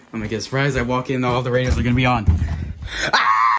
I'm gonna get surprised. I walk in, all the radios are gonna be on. Ah!